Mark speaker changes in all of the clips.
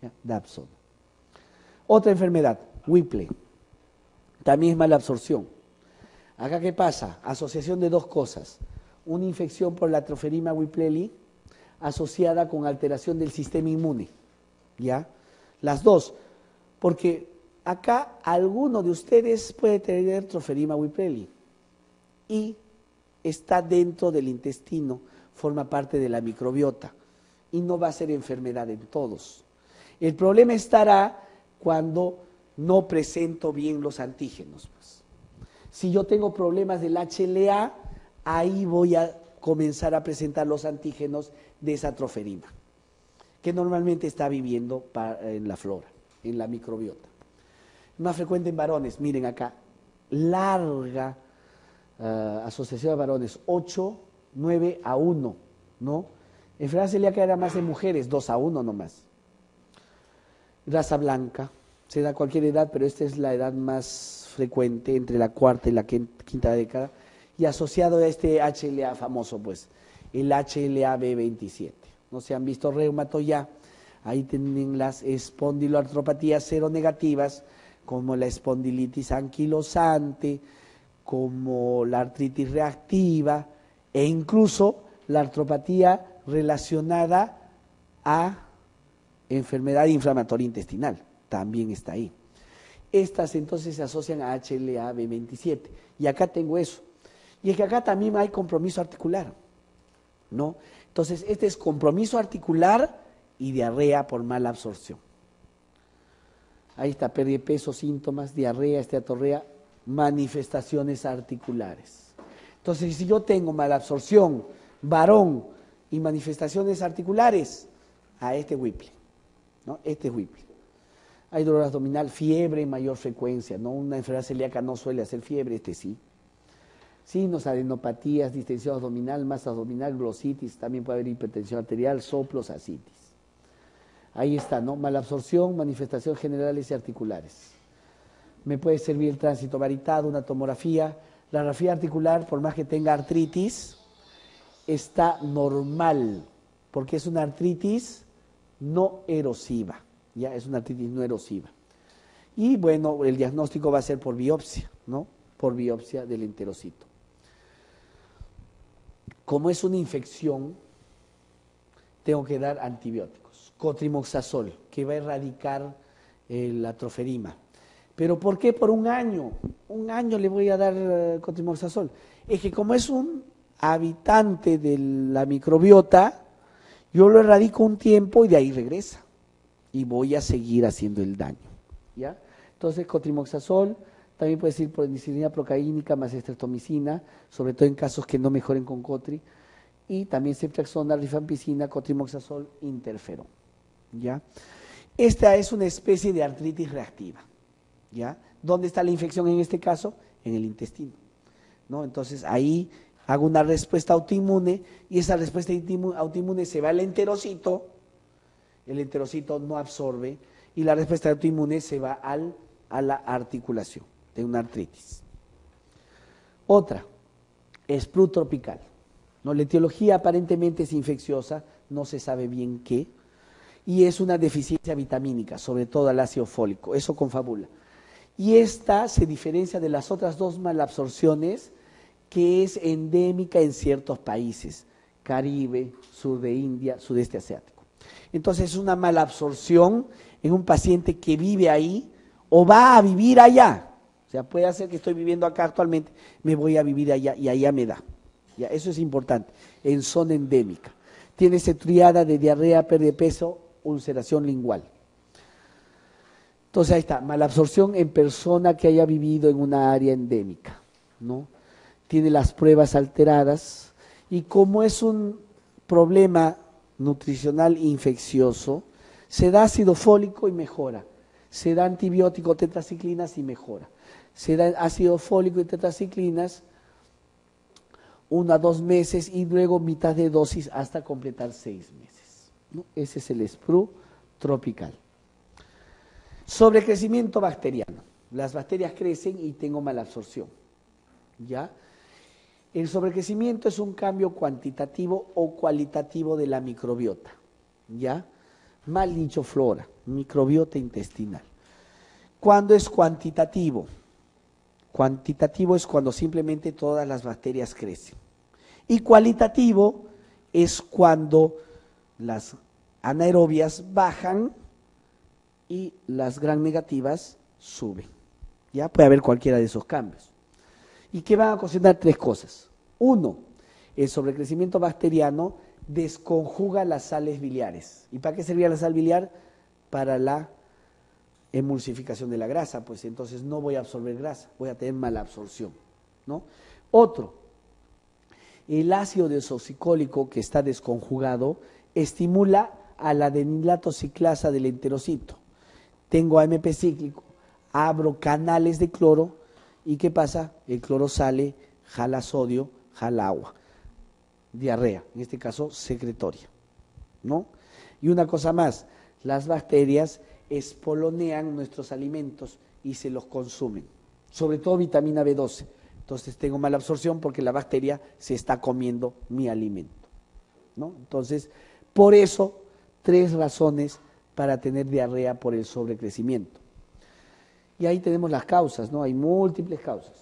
Speaker 1: ¿ya? Dapsona. Otra enfermedad, Whipple, también es mala absorción. Acá, ¿qué pasa? Asociación de dos cosas. Una infección por la Troferima whipplei asociada con alteración del sistema inmune, ¿ya? Las dos, porque acá alguno de ustedes puede tener Troferima whipplei y está dentro del intestino, forma parte de la microbiota y no va a ser enfermedad en todos. El problema estará cuando no presento bien los antígenos, pues. Si yo tengo problemas del HLA, ahí voy a comenzar a presentar los antígenos de esa troferima, que normalmente está viviendo en la flora, en la microbiota. Más frecuente en varones, miren acá, larga asociación de varones, 8, 9 a 1, ¿no? Enfermedad celíaca era más en mujeres, 2 a 1 nomás. Raza blanca, se da a cualquier edad, pero esta es la edad más frecuente, entre la cuarta y la quinta década, y asociado a este HLA famoso, pues, el HLA-B27. No se han visto reumato ya, ahí tienen las espondiloartropatías seronegativas, como la espondilitis anquilosante, como la artritis reactiva, e incluso la artropatía relacionada a enfermedad inflamatoria intestinal, también está ahí. Estas entonces se asocian a HLA-B27. Y acá tengo eso. Y es que acá también hay compromiso articular, ¿no? Entonces, este es compromiso articular y diarrea por mala absorción. Ahí está, pérdida de peso, síntomas, diarrea, esteatorrea, manifestaciones articulares. Entonces, si yo tengo mala absorción, varón y manifestaciones articulares, a este Whipple, ¿no? Este es Whipple. Hay dolor abdominal, fiebre en mayor frecuencia, ¿no? Una enfermedad celíaca no suele hacer fiebre, este sí. Signos, adenopatías, distensión abdominal, masa abdominal, glositis, también puede haber hipertensión arterial, soplos, ascitis. Ahí está, ¿no? Malabsorción, manifestaciones generales y articulares. Me puede servir el tránsito varitado, una tomografía. La radiografía articular, por más que tenga artritis, está normal, porque es una artritis no erosiva. Ya es una artritis no erosiva. Y bueno, el diagnóstico va a ser por biopsia, ¿no? Por biopsia del enterocito. Como es una infección, tengo que dar antibióticos. Cotrimoxazol, que va a erradicar la troferima. ¿Pero por qué por un año? Un año le voy a dar cotrimoxazol. Es que como es un habitante de la microbiota, yo lo erradico un tiempo y de ahí regresa. Y voy a seguir haciendo el daño, ¿ya? Entonces, cotrimoxazol, también puede ser penicilina procaínica más estreptomicina, sobre todo en casos que no mejoren con cotri, y también ceftriaxona, rifampicina, cotrimoxazol, interferón, ¿ya? Esta es una especie de artritis reactiva, ¿ya? ¿Dónde está la infección en este caso? En el intestino, ¿no? Entonces, ahí hago una respuesta autoinmune, y esa respuesta autoinmune se va al enterocito. El enterocito no absorbe y la respuesta autoinmune se va a la articulación de una artritis. Otra, sprue tropical. ¿No? La etiología aparentemente es infecciosa, no se sabe bien qué, y es una deficiencia vitamínica, sobre todo al ácido fólico, eso confabula. Y esta se diferencia de las otras dos malabsorciones, que es endémica en ciertos países, Caribe, sur de India, sudeste asiático. Entonces es una mala absorción en un paciente que vive ahí o va a vivir allá. O sea, puede ser que estoy viviendo acá actualmente, me voy a vivir allá y allá me da. Ya, eso es importante, en zona endémica. Tiene esa triada de diarrea, pérdida de peso, ulceración lingual. Entonces ahí está, malabsorción en persona que haya vivido en una área endémica, ¿no? Tiene las pruebas alteradas y como es un problema nutricional infeccioso, se da ácido fólico y mejora, se da antibiótico tetraciclinas y mejora, se da ácido fólico y tetraciclinas 1 a 2 meses y luego mitad de dosis hasta completar 6 meses, ¿no? Ese es el sprue tropical. Sobrecrecimiento bacteriano, las bacterias crecen y tengo malabsorción, ¿ya? El sobrecrecimiento es un cambio cuantitativo o cualitativo de la microbiota, ¿ya? mal dicho flora, microbiota intestinal. ¿Cuándo es cuantitativo? Cuantitativo es cuando simplemente todas las bacterias crecen. Y cualitativo es cuando las anaerobias bajan y las gram negativas suben. Ya puede haber cualquiera de esos cambios. ¿Y qué van a ocasionar? Tres cosas. Uno, el sobrecrecimiento bacteriano desconjuga las sales biliares. ¿Y para qué servía la sal biliar? Para la emulsificación de la grasa, pues entonces no voy a absorber grasa, voy a tener mala absorción, ¿no? Otro, el ácido desoxicólico que está desconjugado estimula a la adenilato ciclasa del enterocito. Tengo AMP cíclico, abro canales de cloro y ¿qué pasa? El cloro sale, jala sodio, jala agua. Diarrea, en este caso secretoria, ¿no? Y una cosa más, las bacterias espolonean nuestros alimentos y se los consumen, sobre todo vitamina B12. Entonces tengo mala absorción porque la bacteria se está comiendo mi alimento, ¿no? Entonces, por eso, tres razones para tener diarrea por el sobrecrecimiento. Y ahí tenemos las causas, ¿no? Hay múltiples causas.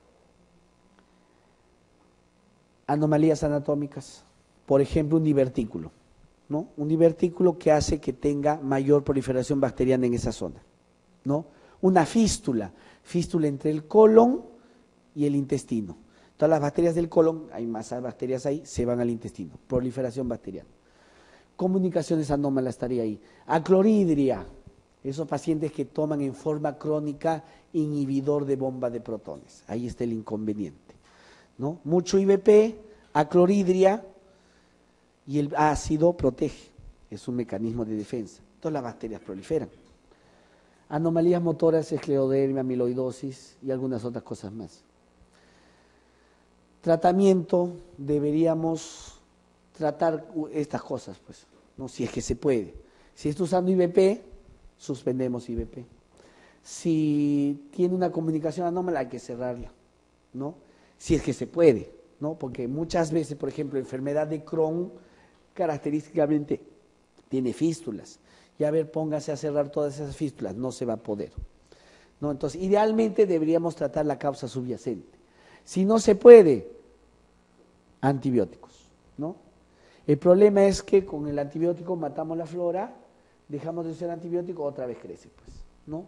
Speaker 1: Anomalías anatómicas, por ejemplo, un divertículo, ¿no? Un divertículo que hace que tenga mayor proliferación bacteriana en esa zona, ¿no? Una fístula entre el colon y el intestino. Todas las bacterias del colon, hay más bacterias ahí, se van al intestino, proliferación bacteriana. Comunicaciones anómalas estaría ahí. Acloridria, esos pacientes que toman en forma crónica inhibidor de bomba de protones, ahí está el inconveniente, ¿no? Mucho IBP, acloridria, y el ácido protege, es un mecanismo de defensa. Todas las bacterias proliferan. Anomalías motoras, esclerodermia, amiloidosis y algunas otras cosas más. Tratamiento, deberíamos tratar estas cosas, pues, ¿no? Si es que se puede. Si está usando IBP, suspendemos IBP. Si tiene una comunicación anómala, hay que cerrarla, ¿no? Si es que se puede, ¿no? Porque muchas veces, por ejemplo, enfermedad de Crohn, característicamente tiene fístulas. Y a ver, póngase a cerrar todas esas fístulas, no se va a poder, ¿no? Entonces, idealmente deberíamos tratar la causa subyacente. Si no se puede, antibióticos, ¿no? El problema es que con el antibiótico matamos la flora, dejamos de usar antibiótico, otra vez crece, pues, ¿no?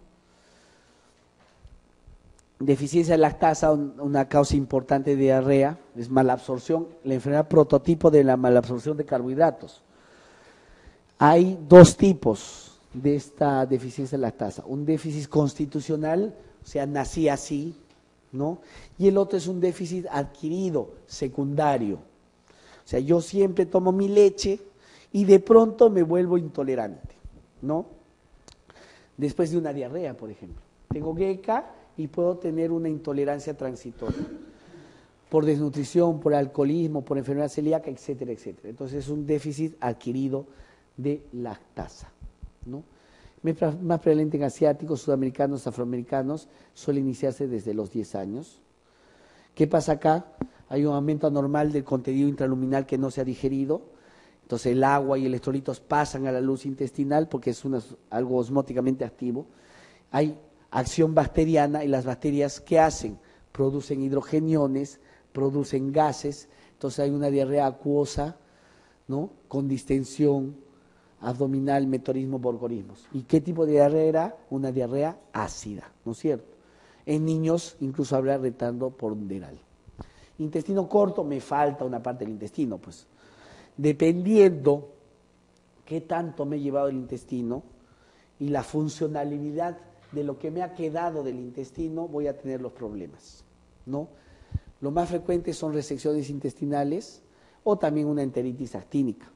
Speaker 1: Deficiencia de lactasa, una causa importante de diarrea, es malabsorción, la enfermedad prototipo de la malabsorción de carbohidratos. Hay dos tipos de esta deficiencia de lactasa, un déficit constitucional, o sea, nací así, ¿no? Y el otro es un déficit adquirido, secundario. O sea, yo siempre tomo mi leche y de pronto me vuelvo intolerante, ¿no? Después de una diarrea, por ejemplo. Tengo GECA y puedo tener una intolerancia transitoria por desnutrición, por alcoholismo, por enfermedad celíaca, etcétera, etcétera. Entonces es un déficit adquirido de lactasa, ¿no? Más prevalente en asiáticos, sudamericanos, afroamericanos, suele iniciarse desde los 10 años. ¿Qué pasa acá? Hay un aumento anormal del contenido intraluminal que no se ha digerido, entonces el agua y electrolitos pasan a la luz intestinal porque es algo osmóticamente activo. Hay acción bacteriana y las bacterias, ¿qué hacen? Producen hidrogeniones, producen gases, entonces hay una diarrea acuosa, ¿no? Con distensión abdominal, meteorismo, borgorismos. ¿Y qué tipo de diarrea era? Una diarrea ácida, ¿no es cierto? En niños incluso habrá retardo ponderal. Intestino corto, me falta una parte del intestino, pues. Dependiendo qué tanto me he llevado el intestino y la funcionalidad de lo que me ha quedado del intestino, voy a tener los problemas, ¿no? Lo más frecuente son resecciones intestinales o también una enteritis actínica.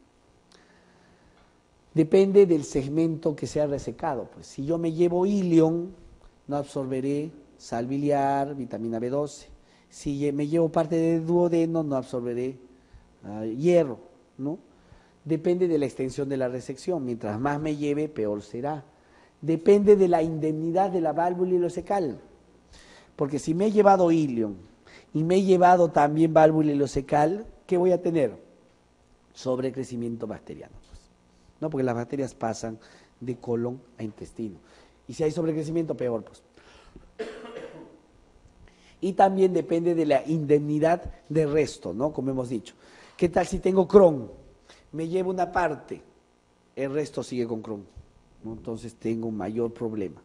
Speaker 1: Depende del segmento que sea resecado, pues. Si yo me llevo ilion, no absorberé sal biliar, vitamina B12. Si me llevo parte del duodeno, no absorberé hierro, ¿no? Depende de la extensión de la resección. Mientras más me lleve, peor será. Depende de la indemnidad de la válvula ileocecal. Porque si me he llevado ilion y me he llevado también válvula ileocecal, ¿qué voy a tener? Sobrecrecimiento bacteriano, pues, ¿no? Porque las bacterias pasan de colon a intestino. Y si hay sobrecrecimiento, peor, pues. Y también depende de la indemnidad de resto, ¿no? Como hemos dicho. ¿Qué tal si tengo Crohn? Me llevo una parte, el resto sigue con Crohn, ¿no? Entonces tengo un mayor problema.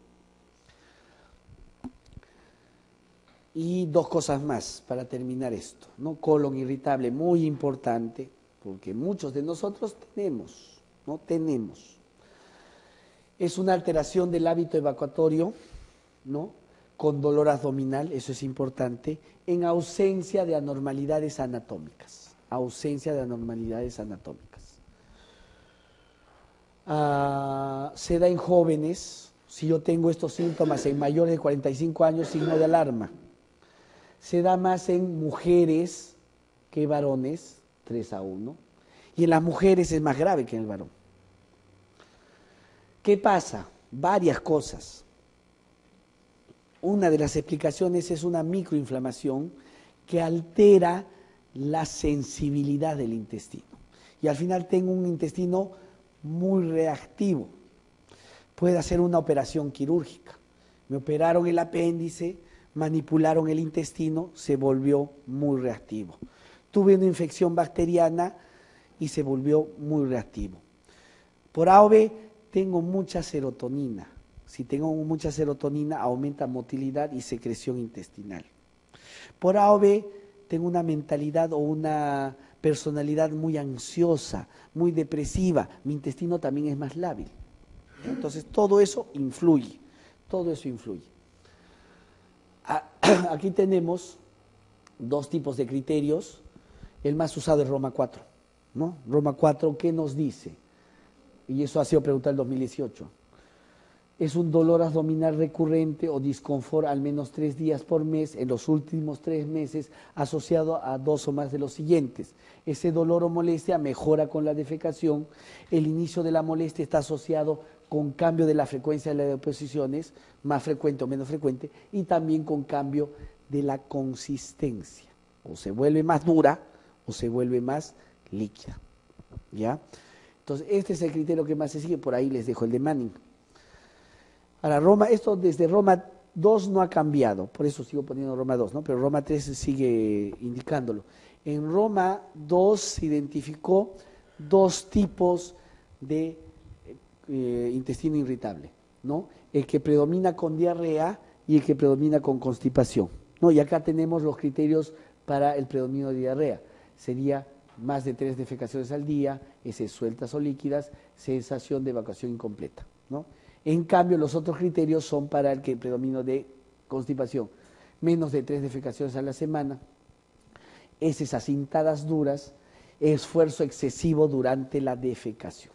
Speaker 1: Y dos cosas más para terminar esto, ¿no? Colon irritable, muy importante, porque muchos de nosotros tenemos, ¿no? Tenemos. Es una alteración del hábito evacuatorio, ¿no? Con dolor abdominal, eso es importante, en ausencia de anormalidades anatómicas. Ausencia de anormalidades anatómicas. Se da en jóvenes, si yo tengo estos síntomas en mayores de 45 años, signo de alarma. Se da más en mujeres que varones, 3-1, y en las mujeres es más grave que en el varón. ¿Qué pasa? Varias cosas. Una de las explicaciones es una microinflamación que altera la sensibilidad del intestino. Y al final tengo un intestino muy reactivo. Puede hacer una operación quirúrgica. Me operaron el apéndice, manipularon el intestino, se volvió muy reactivo. Tuve una infección bacteriana y se volvió muy reactivo. Por A o B tengo mucha serotonina. Si tengo mucha serotonina, aumenta motilidad y secreción intestinal. Por A o B, tengo una mentalidad o una personalidad muy ansiosa, muy depresiva. Mi intestino también es más lábil. Entonces, todo eso influye. Todo eso influye. Aquí tenemos dos tipos de criterios. El más usado es Roma 4, ¿no? Roma 4, ¿qué nos dice? Y eso ha sido preguntado en 2018. Es un dolor abdominal recurrente o disconfort al menos 3 días por mes en los últimos 3 meses asociado a 2 o más de los siguientes. Ese dolor o molestia mejora con la defecación. El inicio de la molestia está asociado con cambio de la frecuencia de las deposiciones, más frecuente o menos frecuente, y también con cambio de la consistencia. O se vuelve más dura o se vuelve más líquida. ¿Ya? Entonces, este es el criterio que más se sigue. Por ahí les dejo el de Manning. Ahora, Roma, esto desde Roma 2 no ha cambiado, por eso sigo poniendo Roma 2, ¿no? Pero Roma 3 sigue indicándolo. En Roma 2 se identificó 2 tipos de intestino irritable, ¿no? El que predomina con diarrea y el que predomina con constipación, ¿no? Y acá tenemos los criterios para el predominio de diarrea. Sería más de 3 defecaciones al día, heces sueltas o líquidas, sensación de evacuación incompleta, ¿no? En cambio, los otros criterios son para el que predomino de constipación. Menos de 3 defecaciones a la semana, heces acintadas duras, esfuerzo excesivo durante la defecación.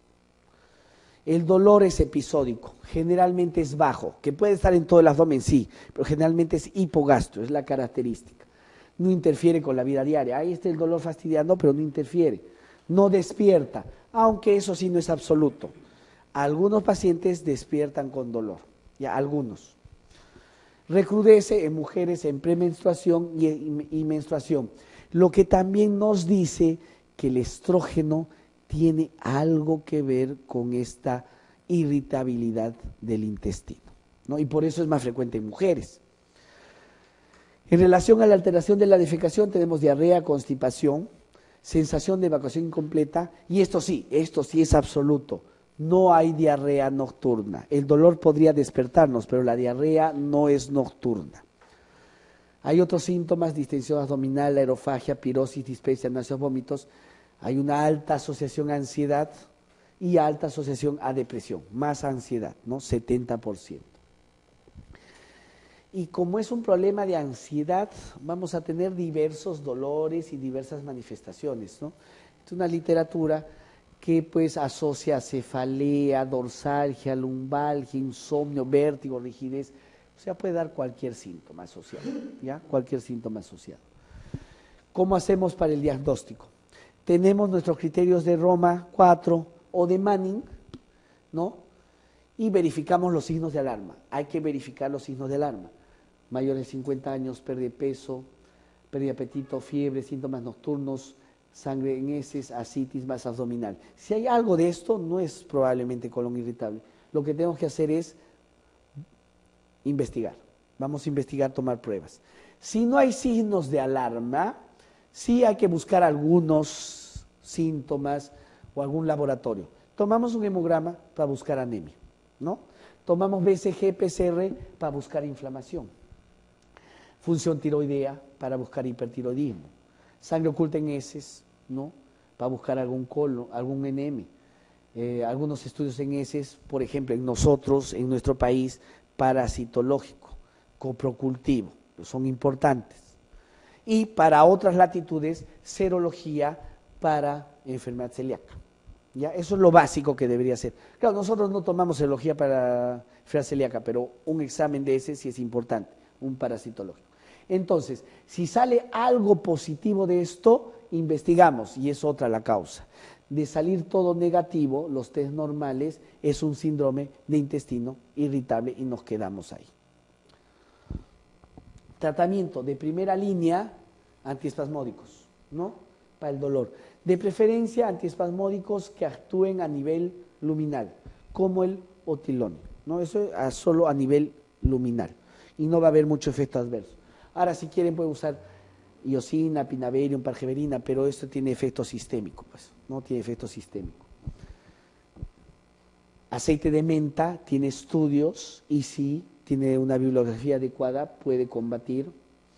Speaker 1: El dolor es episódico, generalmente es bajo, que puede estar en todo el abdomen, sí, pero generalmente es hipogastro, es la característica. No interfiere con la vida diaria. Ahí está el dolor fastidiando, pero no interfiere. No despierta, aunque eso sí no es absoluto. Algunos pacientes despiertan con dolor, ya algunos. Recrudece en mujeres en premenstruación y menstruación, lo que también nos dice que el estrógeno tiene algo que ver con esta irritabilidad del intestino, ¿no? Y por eso es más frecuente en mujeres. En relación a la alteración de la defecación tenemos diarrea, constipación, sensación de evacuación incompleta, y esto sí es absoluto. No hay diarrea nocturna. El dolor podría despertarnos, pero la diarrea no es nocturna. Hay otros síntomas: distensión abdominal, aerofagia, pirosis, dispepsia, náuseas, vómitos. Hay una alta asociación a ansiedad y alta asociación a depresión, más ansiedad, ¿no? 70%. Y como es un problema de ansiedad, vamos a tener diversos dolores y diversas manifestaciones, ¿no? Es una literatura que pues asocia cefalea, dorsalgia, lumbalgia, insomnio, vértigo, rigidez. O sea, puede dar cualquier síntoma asociado, ¿ya? Cualquier síntoma asociado. ¿Cómo hacemos para el diagnóstico? Tenemos nuestros criterios de Roma 4 o de Manning, ¿no? Y verificamos los signos de alarma. Hay que verificar los signos de alarma. Mayores de 50 años, pérdida de peso, pérdida de apetito, fiebre, síntomas nocturnos, sangre en heces, ascitis más abdominal. Si hay algo de esto, no es probablemente colon irritable. Lo que tenemos que hacer es investigar. Vamos a investigar, tomar pruebas. Si no hay signos de alarma, sí hay que buscar algunos síntomas o algún laboratorio. Tomamos un hemograma para buscar anemia, ¿no? Tomamos BCG, PCR para buscar inflamación. Función tiroidea para buscar hipertiroidismo. Sangre oculta en heces, ¿no? Para buscar algún colon, algún NM. Algunos estudios en heces, por ejemplo, en nosotros, en nuestro país, parasitológico, coprocultivo, son importantes. Y para otras latitudes, serología para enfermedad celíaca. ¿Ya? Eso es lo básico que debería ser. Claro, nosotros no tomamos serología para enfermedad celíaca, pero un examen de ese sí es importante, un parasitológico. Entonces, si sale algo positivo de esto, investigamos, y es otra la causa. De salir todo negativo, los test normales, es un síndrome de intestino irritable y nos quedamos ahí. Tratamiento de primera línea, antiespasmódicos, ¿no? Para el dolor. De preferencia, antiespasmódicos que actúen a nivel luminal, como el otilón, ¿no? Eso es solo a nivel luminal y no va a haber mucho efecto adverso. Ahora, si quieren, pueden usar iosina, pinaverium, pargeverina, pero esto tiene efecto sistémico, pues, no tiene efecto sistémico. Aceite de menta tiene estudios y sí, tiene una bibliografía adecuada, puede combatir.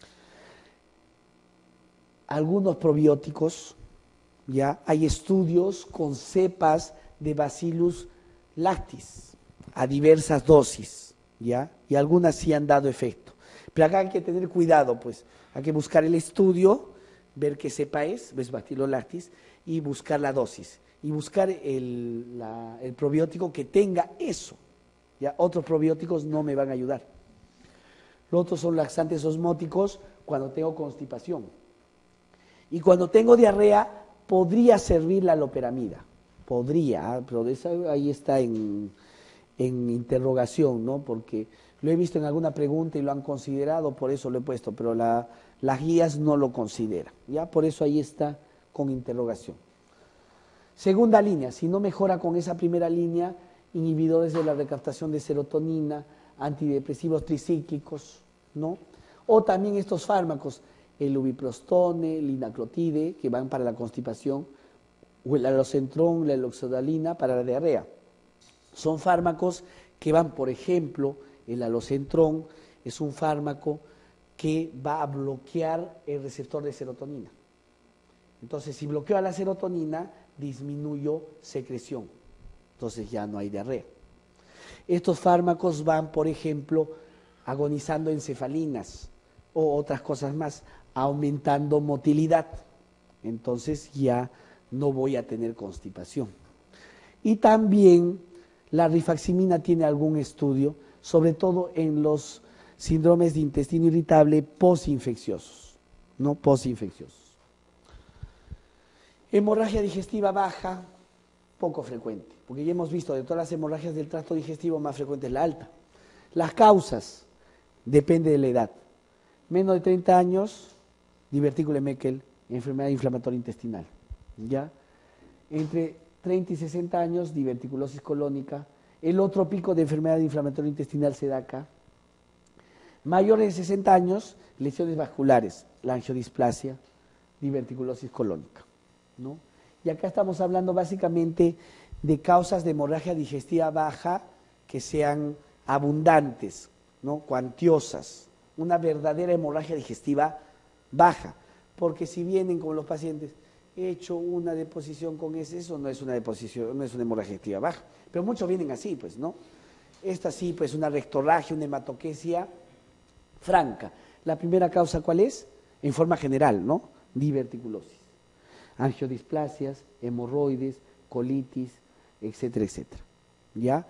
Speaker 1: Algunos probióticos, ya hay estudios con cepas de Bacillus lactis a diversas dosis, ya, y algunas sí han dado efecto. Pero acá hay que tener cuidado, pues, hay que buscar el estudio, ver qué cepa es Bacillus lactis, y buscar la dosis, y buscar el probiótico que tenga eso. Ya, otros probióticos no me van a ayudar. Los otros son laxantes osmóticos cuando tengo constipación. Y cuando tengo diarrea, podría servir la loperamida. Podría, pero eso ahí está en interrogación, ¿no? Porque lo he visto en alguna pregunta y lo han considerado, por eso lo he puesto, pero las guías no lo consideran, ¿ya? Por eso ahí está con interrogación. Segunda línea, si no mejora con esa primera línea, inhibidores de la recaptación de serotonina, antidepresivos tricíclicos, ¿no? O también estos fármacos, el ubiprostone, el linaclotide, que van para la constipación, o el alocentrón, la eloxodalina para la diarrea. Son fármacos que van, por ejemplo, el alocentrón es un fármaco que va a bloquear el receptor de serotonina. Entonces, si bloqueo a la serotonina, disminuyo secreción. Entonces ya no hay diarrea. Estos fármacos van, por ejemplo, agonizando encefalinas o otras cosas más, aumentando motilidad. Entonces ya no voy a tener constipación. Y también la rifaximina tiene algún estudio, sobre todo en los síndromes de intestino irritable postinfecciosos, ¿no? Postinfecciosos. Hemorragia digestiva baja, poco frecuente, porque ya hemos visto de todas las hemorragias del tracto digestivo, más frecuente es la alta. Las causas, depende de la edad. Menos de 30 años, divertículo de Meckel, enfermedad inflamatoria intestinal. ¿Ya? Entre 30 y 60 años, diverticulosis colónica. El otro pico de enfermedad inflamatoria intestinal se da acá. Mayores de 60 años, lesiones vasculares, la angiodisplasia, diverticulosis colónica, ¿no? Y acá estamos hablando básicamente de causas de hemorragia digestiva baja que sean abundantes, ¿no? Cuantiosas, una verdadera hemorragia digestiva baja, porque si vienen como los pacientes, he hecho una deposición con ese, eso no es una deposición, no es una hemorragia digestiva baja, pero muchos vienen así, pues, ¿no? Esta sí, pues, una rectorragia, una hematoquesia franca. La primera causa, ¿cuál es? En forma general, ¿no? Diverticulosis. Angiodisplasias, hemorroides, colitis, etcétera, etcétera. ¿Ya?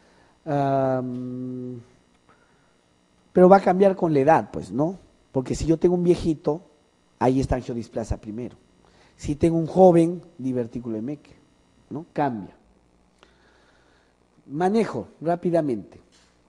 Speaker 1: Pero va a cambiar con la edad, pues, ¿no? Porque si yo tengo un viejito, ahí está angiodisplasia primero. Si tengo un joven, divertículo de Meckel, ¿no? Cambia. Manejo rápidamente.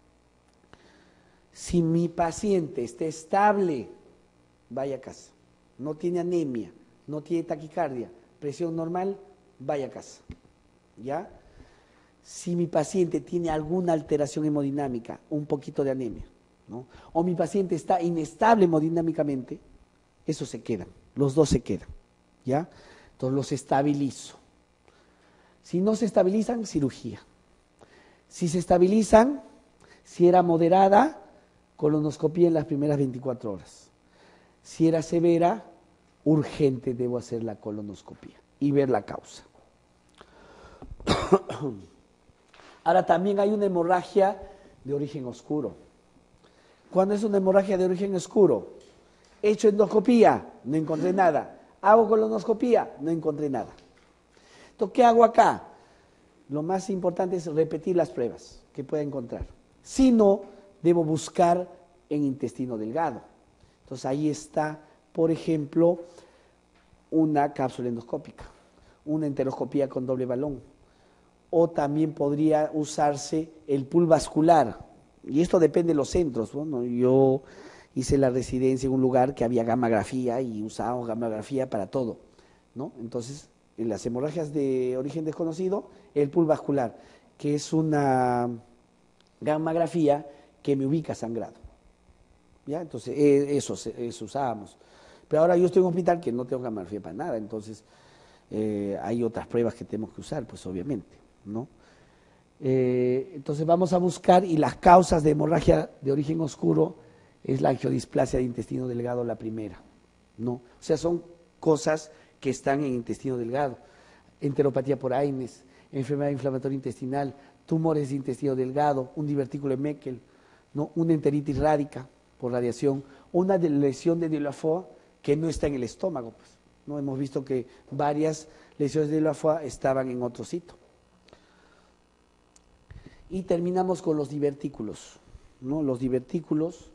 Speaker 1: Si mi paciente está estable, vaya a casa. No tiene anemia, no tiene taquicardia, presión normal, vaya a casa, ¿ya? Si mi paciente tiene alguna alteración hemodinámica, un poquito de anemia, ¿no? O mi paciente está inestable hemodinámicamente, esos se quedan, los dos se quedan, ¿ya? Entonces los estabilizo. Si no se estabilizan, cirugía. Si se estabilizan, si era moderada, colonoscopía en las primeras 24 horas. Si era severa, urgente debo hacer la colonoscopía y ver la causa. Ahora también hay una hemorragia de origen oscuro. ¿Cuándo es una hemorragia de origen oscuro? He hecho endoscopía, no encontré nada. Hago colonoscopía, no encontré nada. Entonces, ¿qué hago acá? Lo más importante es repetir las pruebas que pueda encontrar. Si no, debo buscar en intestino delgado. Entonces ahí está, por ejemplo, una cápsula endoscópica, una enteroscopía con doble balón, o también podría usarse el pool vascular, y esto depende de los centros. Bueno, yo hice la residencia en un lugar que había gammagrafía y usábamos gammagrafía para todo, ¿no? Entonces, en las hemorragias de origen desconocido, el pool vascular, que es una gammagrafía que me ubica sangrado, ¿ya? Entonces, eso usábamos. Pero ahora yo estoy en un hospital que no tengo gammagrafía para nada, entonces hay otras pruebas que tenemos que usar, pues obviamente, ¿no? Entonces vamos a buscar, y las causas de hemorragia de origen oscuro es la angiodisplasia de intestino delgado, la primera, ¿no? O sea, son cosas que están en intestino delgado, enteropatía por Aines, enfermedad inflamatoria intestinal, tumores de intestino delgado, un divertículo de Meckel, ¿no? Una enteritis rádica por radiación, una lesión de Dieulafoy que no está en el estómago, pues, ¿no? Hemos visto que varias lesiones de Dieulafoy estaban en otro sitio. Y terminamos con los divertículos, ¿no? Los divertículos,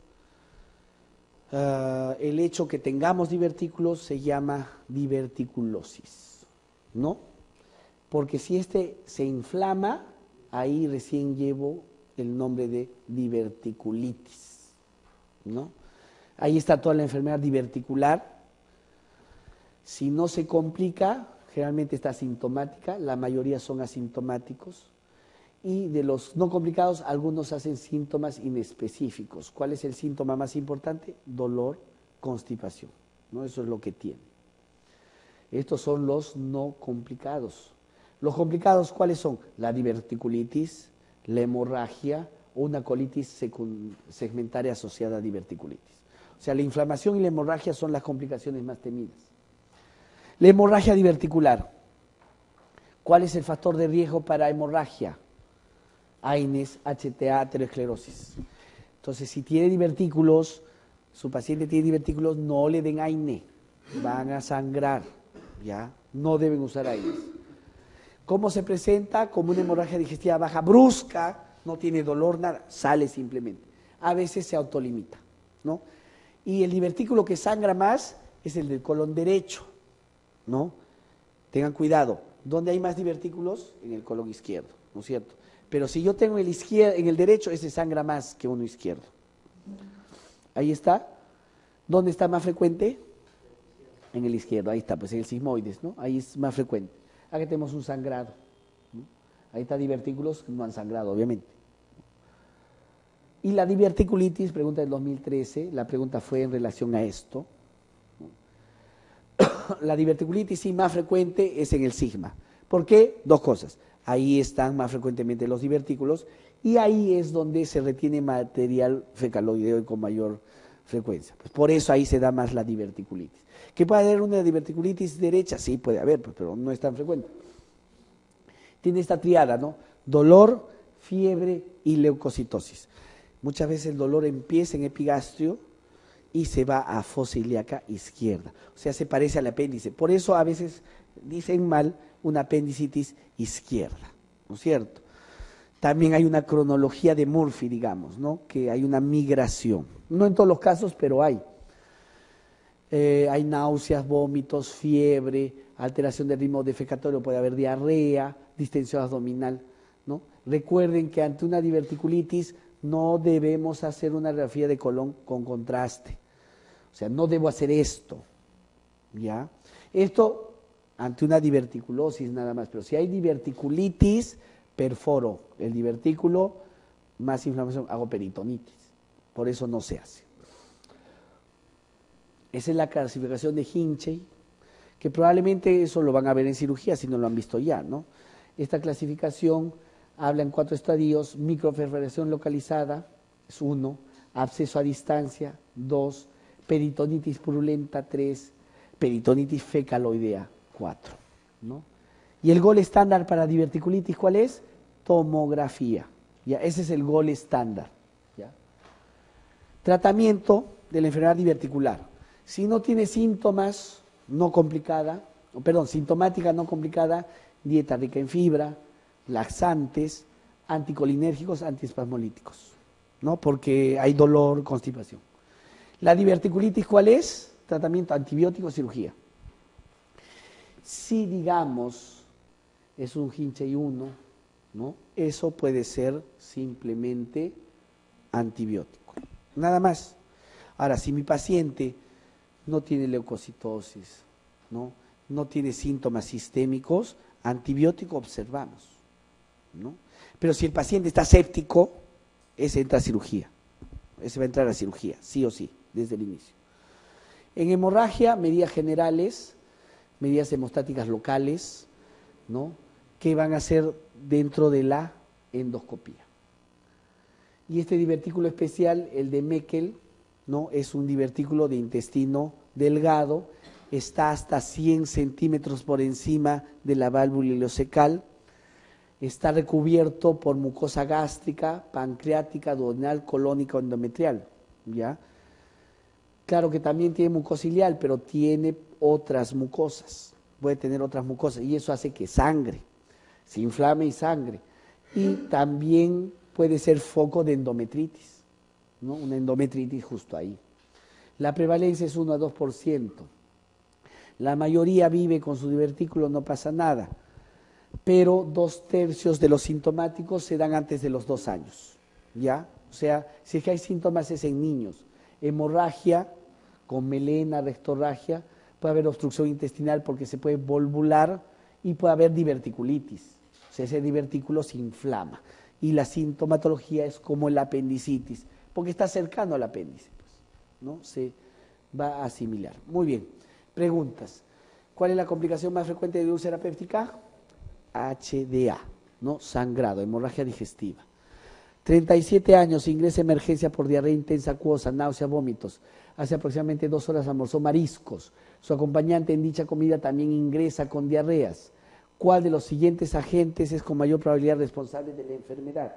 Speaker 1: el hecho que tengamos divertículos se llama diverticulosis, ¿no? Porque si este se inflama, ahí recién llevo el nombre de diverticulitis, ¿no? Ahí está toda la enfermedad diverticular. Si no se complica, generalmente está asintomática, la mayoría son asintomáticos. Y de los no complicados, algunos hacen síntomas inespecíficos. ¿Cuál es el síntoma más importante? Dolor, constipación, ¿no? Eso es lo que tiene. Estos son los no complicados. Los complicados, ¿cuáles son? La diverticulitis, la hemorragia o una colitis segmentaria asociada a diverticulitis. O sea, la inflamación y la hemorragia son las complicaciones más temidas. La hemorragia diverticular. ¿Cuál es el factor de riesgo para hemorragia? Aines, HTA, aterosclerosis. Entonces, si tiene divertículos, su paciente tiene divertículos, no le den AINE, van a sangrar, ¿ya? No deben usar AINES. ¿Cómo se presenta? Como una hemorragia digestiva baja, brusca, no tiene dolor, nada, sale simplemente. A veces se autolimita, ¿no? Y el divertículo que sangra más es el del colon derecho, ¿no? Tengan cuidado, ¿dónde hay más divertículos? En el colon izquierdo, ¿no es cierto? Pero si yo tengo en el derecho, ese sangra más que uno izquierdo. Ahí está. ¿Dónde está más frecuente? En el izquierdo, ahí está, pues en el sigmoides, ¿no? Ahí es más frecuente. Aquí tenemos un sangrado, ¿no? Ahí está divertículos que no han sangrado, obviamente. Y la diverticulitis, pregunta del 2013, la pregunta fue en relación a esto. La diverticulitis sí más frecuente es en el sigma. ¿Por qué? Dos cosas. Ahí están más frecuentemente los divertículos y ahí es donde se retiene material fecaloideo con mayor frecuencia. Pues por eso ahí se da más la diverticulitis. ¿Que puede haber una diverticulitis derecha? Sí, puede haber, pues, pero no es tan frecuente. Tiene esta triada, ¿no? Dolor, fiebre y leucocitosis. Muchas veces el dolor empieza en epigastrio y se va a fosa ilíaca izquierda. O sea, se parece al apéndice. Por eso a veces dicen mal una apendicitis izquierda, ¿no es cierto? También hay una cronología de Murphy, digamos, ¿no? Que hay una migración. No en todos los casos, pero hay. Hay náuseas, vómitos, fiebre, alteración del ritmo defecatorio, puede haber diarrea, distensión abdominal, ¿no? Recuerden que ante una diverticulitis no debemos hacer una radiografía de colon con contraste. O sea, no debo hacer esto, ¿ya? Esto ante una diverticulosis nada más, pero si hay diverticulitis, perforo el divertículo, más inflamación, hago peritonitis. Por eso no se hace. Esa es la clasificación de Hinchey, que probablemente eso lo van a ver en cirugía si no lo han visto ya, ¿no? Esta clasificación habla en 4 estadios: microperforación localizada, es 1, absceso a distancia, 2, peritonitis purulenta, 3, peritonitis fecaloidea, 4, ¿no? Y el gol estándar para diverticulitis, ¿cuál es? Tomografía, ¿ya? Ese es el gol estándar, ¿ya? Tratamiento de la enfermedad diverticular. Si no tiene síntomas, no complicada, perdón, sintomática no complicada, dieta rica en fibra, laxantes, anticolinérgicos, antiespasmolíticos, ¿no? Porque hay dolor, constipación. La diverticulitis, ¿cuál es? Tratamiento antibiótico, cirugía. Si, digamos, es un Hinchey 1, ¿no? Eso puede ser simplemente antibiótico, nada más. Ahora, si mi paciente no tiene leucocitosis, no tiene síntomas sistémicos, antibiótico observamos, ¿no? Pero si el paciente está séptico, ese entra a cirugía, ese va a entrar a cirugía, sí o sí, desde el inicio. En hemorragia, medidas generales, medidas hemostáticas locales, ¿no? Que van a ser dentro de la endoscopía. Y este divertículo especial, el de Meckel, ¿no? Es un divertículo de intestino delgado, está hasta 100 centímetros por encima de la válvula ileocecal, está recubierto por mucosa gástrica, pancreática, duodenal, colónica o endometrial, ¿ya? Claro que también tiene mucosa ileal, pero tiene otras mucosas, puede tener otras mucosas, y eso hace que sangre, se inflame y sangre, y también puede ser foco de endometritis, ¿no? Una endometritis justo ahí. La prevalencia es 1 a 2%. La mayoría vive con su divertículo, no pasa nada. Pero 2/3 de los sintomáticos se dan antes de los 2 años, ¿ya? O sea, si es que hay síntomas es en niños. Hemorragia con melena, rectorragia, puede haber obstrucción intestinal porque se puede volvular y puede haber diverticulitis. O sea, ese divertículo se inflama. Y la sintomatología es como el apendicitis, porque está cercano al apéndice, pues, ¿no? Se va a asimilar. Muy bien. Preguntas. ¿Cuál es la complicación más frecuente de úlcera péptica? HDA, ¿no? Sangrado, hemorragia digestiva. 37 años, ingresa a emergencia por diarrea intensa acuosa, náuseas, vómitos. Hace aproximadamente 2 horas almorzó mariscos. Su acompañante en dicha comida también ingresa con diarreas. ¿Cuál de los siguientes agentes es con mayor probabilidad responsable de la enfermedad?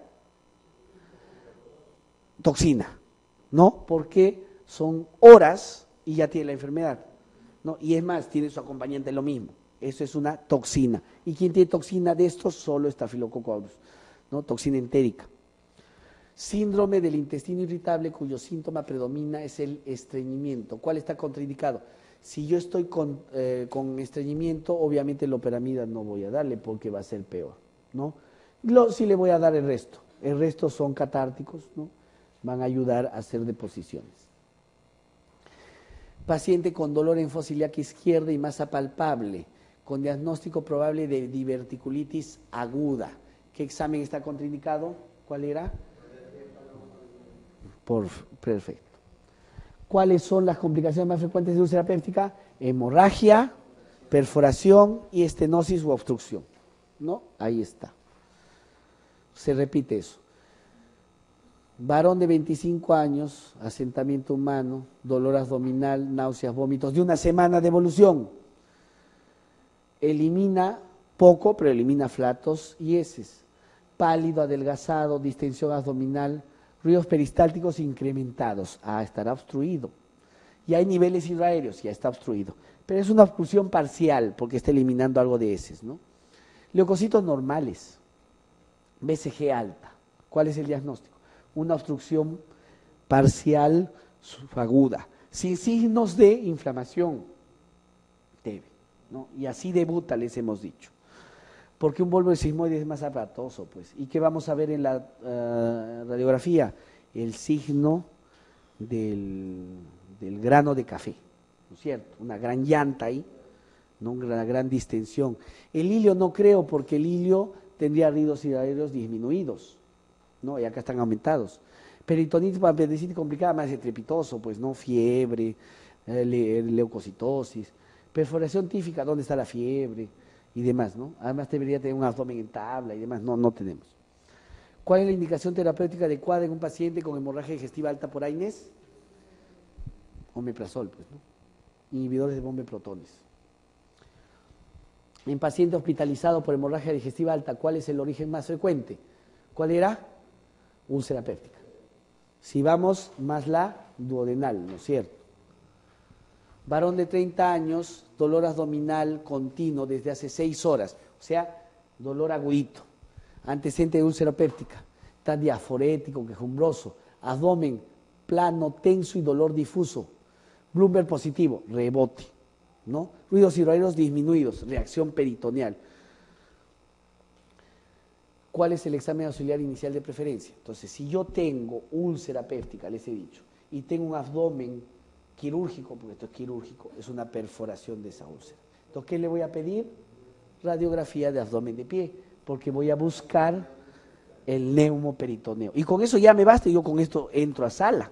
Speaker 1: Toxina, ¿no? Porque son horas y ya tiene la enfermedad, ¿no? Y es más, tiene su acompañante lo mismo. Eso es una toxina. ¿Y quién tiene toxina de estos? Solo Staphylococcus aureus, ¿no? Toxina entérica. Síndrome del intestino irritable cuyo síntoma predomina es el estreñimiento. ¿Cuál está contraindicado? Si yo estoy con estreñimiento, obviamente loperamida no voy a darle porque va a ser peor, ¿no? Sí le voy a dar el resto. El resto son catárticos, ¿no? Van a ayudar a hacer deposiciones. Paciente con dolor en fosa ilíaca izquierda y masa palpable, con diagnóstico probable de diverticulitis aguda. ¿Qué examen está contraindicado? ¿Cuál era? Perfecto. ¿Cuáles son las complicaciones más frecuentes de úlcera péptica? Hemorragia, perforación y estenosis u obstrucción, ¿no? Ahí está. Se repite eso. Varón de 25 años, asentamiento humano, dolor abdominal, náuseas, vómitos, de una semana de evolución. Elimina poco, pero elimina flatos y heces. Pálido, adelgazado, distensión abdominal, ruidos peristálticos incrementados. Estará obstruido. Y hay niveles hidroaéreos, ya está obstruido. Pero es una obstrucción parcial porque está eliminando algo de heces, ¿no? Leucocitos normales, BCG alta. ¿Cuál es el diagnóstico? Una obstrucción parcial aguda, sin signos de inflamación leve, ¿no? Y así debuta, les hemos dicho. Porque un bulbo de sigmoide es más aparatoso, pues. ¿Y qué vamos a ver en la radiografía? El signo del grano de café, ¿no es cierto? Una gran llanta ahí, ¿no? Una gran distensión. El ilio no creo, porque el ilio tendría ridos hidratorios disminuidos, ¿no? Y acá están aumentados. Peritonitis para apendicitis complicada, más estrepitoso, pues, ¿no? Fiebre, leucocitosis, perforación tífica, ¿dónde está la fiebre? Y demás, ¿no? Además debería tener un abdomen en tabla y demás, no tenemos. ¿Cuál es la indicación terapéutica adecuada en un paciente con hemorragia digestiva alta por AINES? Omeprazol, pues, ¿no? Inhibidores de bomba de protones. En paciente hospitalizado por hemorragia digestiva alta, ¿cuál es el origen más frecuente? ¿Cuál era? Úlcera péptica. Si vamos, más la duodenal, ¿no es cierto? Varón de 30 años, dolor abdominal continuo desde hace 6 horas, o sea, dolor agudito, antecedente de úlcera péptica, está diaforético, quejumbroso, abdomen plano, tenso y dolor difuso, Bloomberg positivo, rebote, ¿no? Ruidos hidroaéreos disminuidos, reacción peritoneal. ¿Cuál es el examen auxiliar inicial de preferencia? Entonces, si yo tengo úlcera péptica, les he dicho, y tengo un abdomen quirúrgico, porque esto es quirúrgico, es una perforación de esa úlcera. Entonces, ¿qué le voy a pedir? Radiografía de abdomen de pie, porque voy a buscar el neumoperitoneo. Y con eso ya me basta, y yo con esto entro a sala.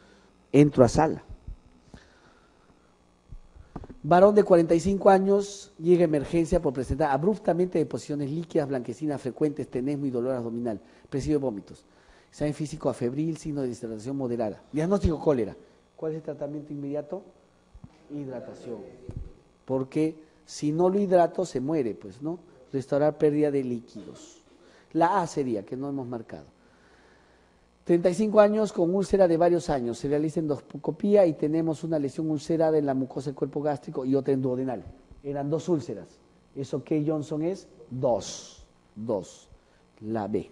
Speaker 1: Varón de 45 años, llega a emergencia por presentar abruptamente deposiciones líquidas, blanquecinas frecuentes, tenesmo y dolor abdominal, presidio de vómitos. Examen físico afebril, signo de deshidratación moderada. Diagnóstico cólera. ¿Cuál es el tratamiento inmediato? Hidratación. Porque si no lo hidrato se muere, pues, ¿no? Restaurar pérdida de líquidos. La A sería, que no hemos marcado. 35 años con úlcera de varios años, se realiza endoscopía y tenemos una lesión ulcerada en la mucosa del cuerpo gástrico y otra en duodenal. Eran 2 úlceras. ¿Eso qué, Johnson, es? 2. La B.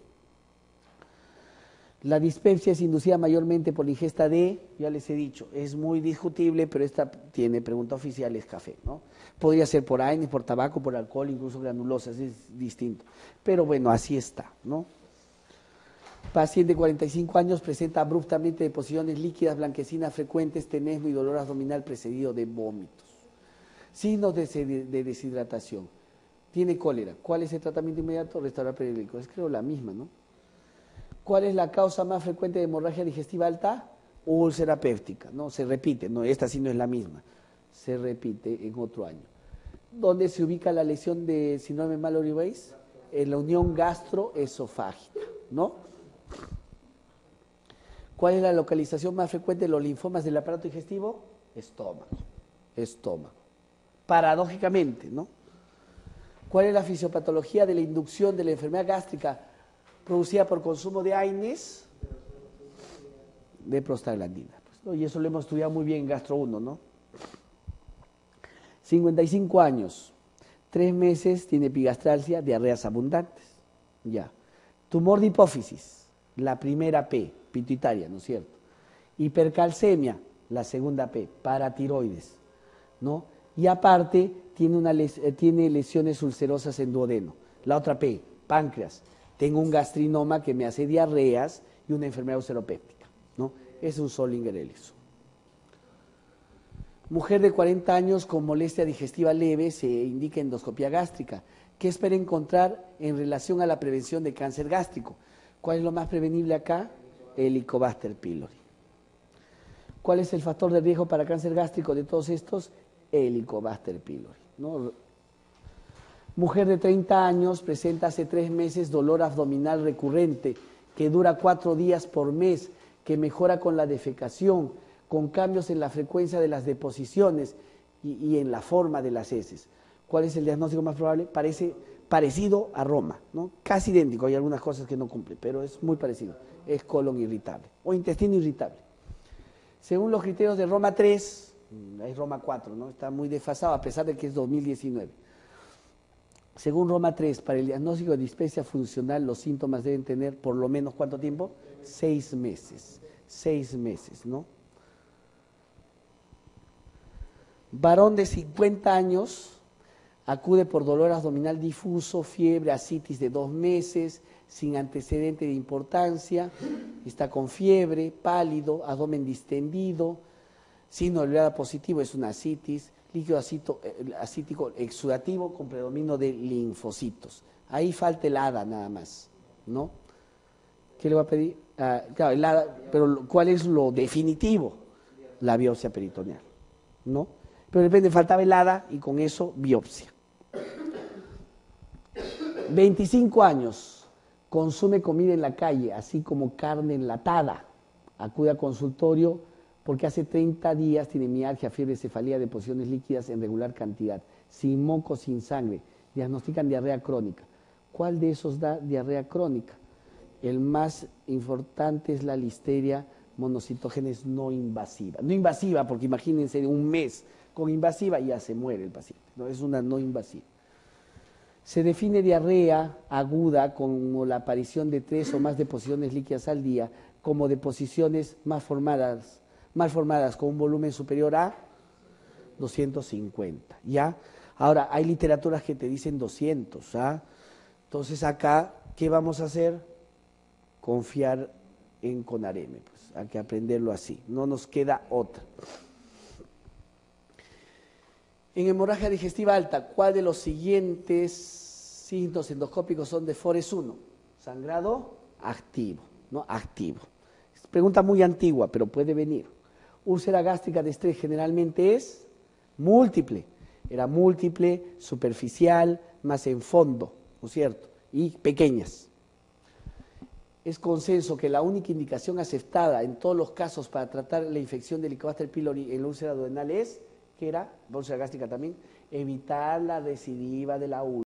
Speaker 1: La dispepsia es inducida mayormente por la ingesta de, ya les he dicho, es muy discutible, pero esta tiene pregunta oficial, es café, ¿no? Podría ser por AINES, por tabaco, por alcohol, incluso granulosas, es distinto. Pero bueno, así está, ¿no? Paciente de 45 años presenta abruptamente deposiciones líquidas blanquecinas frecuentes, tenesmo y dolor abdominal precedido de vómitos. Signos de deshidratación. Tiene cólera. ¿Cuál es el tratamiento inmediato? Restaurar periódico. Es creo la misma, ¿no? ¿Cuál es la causa más frecuente de hemorragia digestiva alta? Úlcera péptica. No, se repite. No, esta sí no es la misma. Se repite en otro año. ¿Dónde se ubica la lesión de síndrome Mallory-Weiss? En la unión gastroesofágica, ¿no? ¿Cuál es la localización más frecuente de los linfomas del aparato digestivo? Estómago. Paradójicamente, ¿no? ¿Cuál es la fisiopatología de la inducción de la enfermedad gástrica producida por consumo de AINES? De prostaglandina. Pues, ¿no? Y eso lo hemos estudiado muy bien en Gastro 1, ¿no? 55 años, 3 meses, tiene epigastralgia, diarreas abundantes. Ya. Tumor de hipófisis, la primera P, pituitaria, ¿no es cierto? Hipercalcemia, la segunda P, paratiroides, ¿no? Y aparte tiene lesiones ulcerosas en duodeno. La otra P, páncreas. Tengo un gastrinoma que me hace diarreas y una enfermedad ulceropéptica, ¿no? Es un Zollinger-Ellison. Mujer de 40 años con molestia digestiva leve, se indica endoscopía gástrica. ¿Qué espera encontrar en relación a la prevención de cáncer gástrico? ¿Cuál es lo más prevenible acá? Helicobacter pylori. ¿Cuál es el factor de riesgo para cáncer gástrico de todos estos? Helicobacter pylori, ¿no? Mujer de 30 años presenta hace 3 meses dolor abdominal recurrente que dura 4 días por mes, que mejora con la defecación, con cambios en la frecuencia de las deposiciones y en la forma de las heces. ¿Cuál es el diagnóstico más probable? Parece parecido a Roma, ¿no? Casi idéntico, hay algunas cosas que no cumple, pero es muy parecido. Es colon irritable o intestino irritable. Según los criterios de Roma 3, es Roma 4, ¿no? Está muy desfasado a pesar de que es 2019. Según Roma 3, para el diagnóstico de dispepsia funcional, los síntomas deben tener por lo menos ¿cuánto tiempo? 6 meses. 6 meses, ¿no? Varón de 50 años acude por dolor abdominal difuso, fiebre, ascitis de 2 meses, sin antecedente de importancia, está con fiebre, pálido, abdomen distendido, signo de oleada positivo, es una ascitis, líquido asítico exudativo con predominio de linfocitos. Ahí falta el ADA nada más, ¿no? ¿Qué le va a pedir? Claro, el ADA, pero ¿cuál es lo definitivo? La biopsia peritoneal, ¿no? Pero de repente faltaba el ADA y con eso biopsia. 25 años, consume comida en la calle, así como carne enlatada. Acude a consultorio porque hace 30 días tiene mialgia, fiebre, cefalea, deposiciones líquidas en regular cantidad, sin moco, sin sangre. Diagnostican diarrea crónica. ¿Cuál de esos da diarrea crónica? El más importante es la listeria monocitógenes no invasiva. No invasiva, porque imagínense un mes con invasiva y ya se muere el paciente. No, es una no invasiva. Se define diarrea aguda como la aparición de 3 o más deposiciones líquidas al día, como deposiciones mal formadas con un volumen superior a 250, ¿ya? Ahora, hay literaturas que te dicen 200, ¿ah? Entonces acá, ¿qué vamos a hacer? Confiar en CONAREME, pues, hay que aprenderlo así, no nos queda otra. En hemorragia digestiva alta, ¿cuál de los siguientes signos endoscópicos son de Forest 1? Sangrado activo, ¿no? Activo. Pregunta muy antigua, pero puede venir. Úlcera gástrica de estrés generalmente es múltiple. Era múltiple, superficial, más en fondo, ¿no es cierto? Y pequeñas. Es consenso que la única indicación aceptada en todos los casos para tratar la infección de Helicobacter pylori en la úlcera duodenal es, que era, úlcera gástrica también, evitar la recidiva de la úlcera.